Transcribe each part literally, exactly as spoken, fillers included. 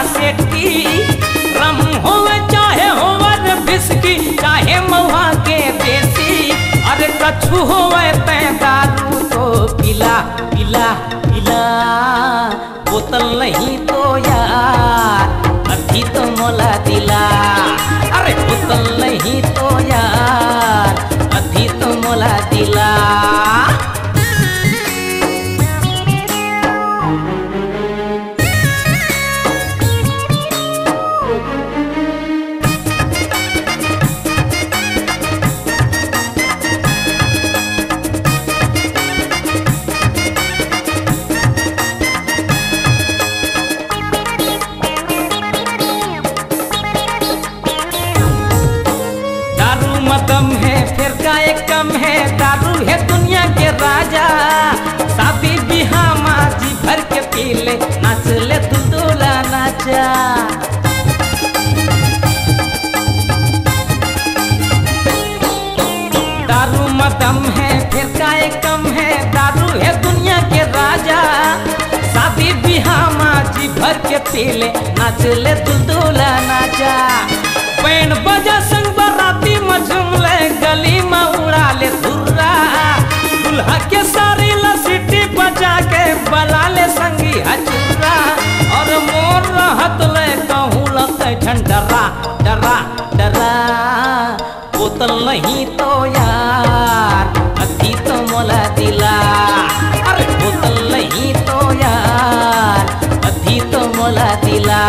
सेठी, रम होवे चाहे होवे बिस्की चाहे महुआ के देसी, अरे कछु होवे ते दारू तो पिला पिला पिला, बोतल नहीं तो यार अभी तो मोला दिला, अरे बोतल नहीं तो यार अभी तो मोला दिला। दम है फिर का एक कम है, दारू है दुनिया के राजा, शादी बिहार माँ जी भर के पी ले, नाच ले दुल्हा नाचा। दारू मदम है फिर का एक कम है, दारू है दुनिया के राजा, शादी बिहार माँ जी भर के पी ले, नाच ले दुल्हा नाचा। बैंड बजा संग बाराती मझूम ले, गली में उड़ा ले धुर्रा, दुल्हा के सारी लसीटी बजा के बला ले संगी हचुरा, और मोर रहत ले कहूँ लगते झंडरा डरा डरा, बोतल नहीं तो यार अभी तो मोला दिला, अरे बोतल नहीं तो यार अभी तो मोला दिला।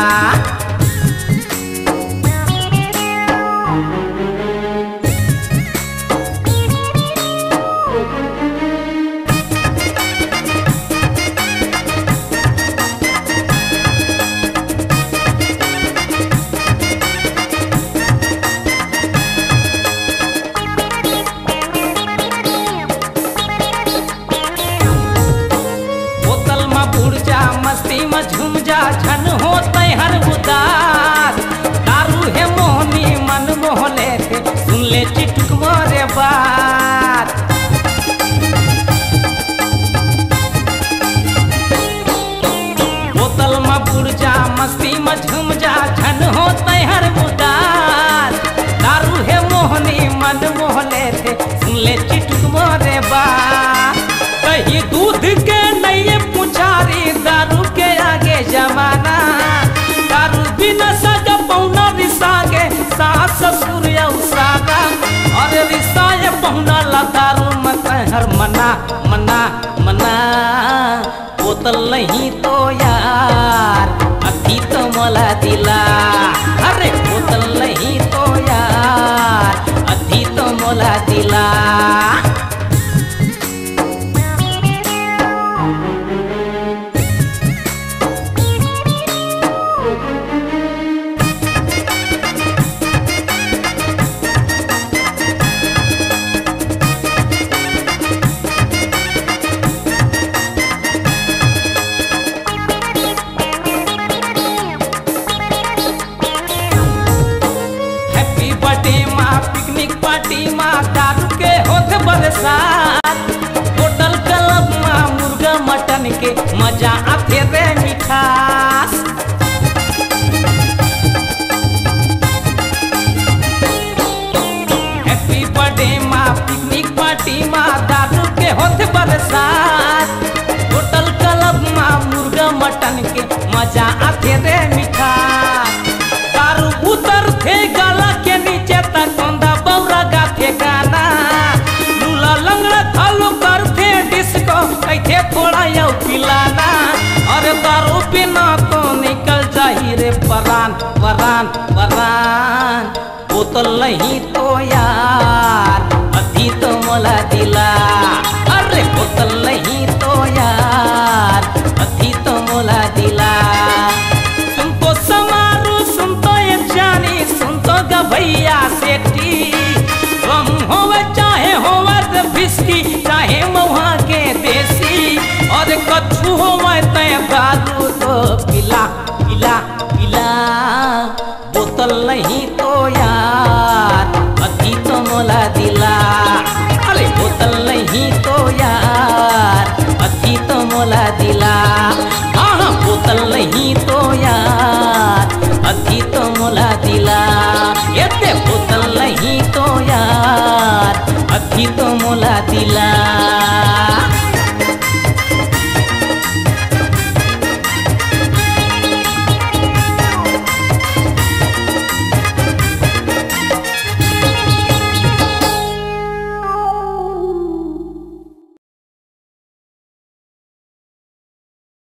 मस्ती में झूम जा झन होते हर उदास, दारू है मोहनी मन मोहले थे, सुन ले चिटुक मोरे बात। बोतल में बुड़ जा मस्ती में झूम जा झन होते हर उदास, दारू है मोहनी मन मोहले थे, सुन ले चिटुक मोरे बात। कहीं दूध के नहीं पुछारी दारू के आगे जमाना, दारू बिना सजा पौना रिसागे सास ससुर सादा, और रिसाए पौना ला दारू मत हर मना मना मना, बोतल नहीं तो यार अभी तो मोला दिला, अरे बोतल नहीं तो यार अभी तो मोला दिला। पिकनिक पार्टी माँ दारू के होत बरसात, होटल क्लब माँ मुर्गा मटन के मजा आते रे मिठास। हैप्पी बर्थडे माँ पिकनिक पार्टी माँ दारू के होत बरसात, होटल क्लब माँ मुर्गा मटन के मजा आते रे मिठास। दारू उतर थे गला के नीचे तक गाना, लूला लंगड़ा थालू करते डिस्को कैथे थोड़ा यौ पिलाना, और दारू बिना तो निकल जाही रे परान परान परान, बोतल नहीं तो यार अभी तो मोला दिला, अरे बोतल नहीं तो यार अभी तो मोला दिला। सुन तो समारू सुन तो ये जानी सुन तो गभैया सेठी, रम होवे चाहे होवे बिस्की चाहे महुआ के देसी, और कछु होवे ते दारू तो पिला पिला पिला, बोतल नहीं तो यार सखी तो मोला दिला।